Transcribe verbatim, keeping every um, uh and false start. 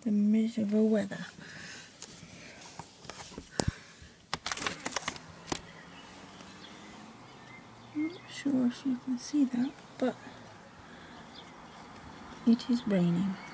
the miserable weather. I'm not sure if you can see that, but it is raining.